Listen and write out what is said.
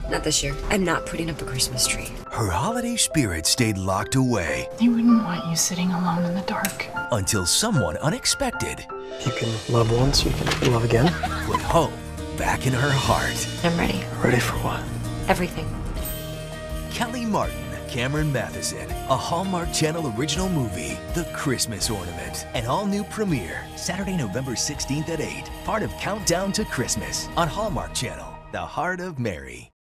Not this year. I'm not putting up a Christmas tree. Her holiday spirit stayed locked away. They wouldn't want you sitting alone in the dark. Until someone unexpected. You can love once, you can love again. Put hope back in her heart. I'm ready. Ready for what? Everything. Kelly Martin, Cameron Matheson, a Hallmark Channel original movie, The Christmas Ornament. An all-new premiere, Saturday, November 16th at 8. Part of Countdown to Christmas on Hallmark Channel, The Heart of Mary.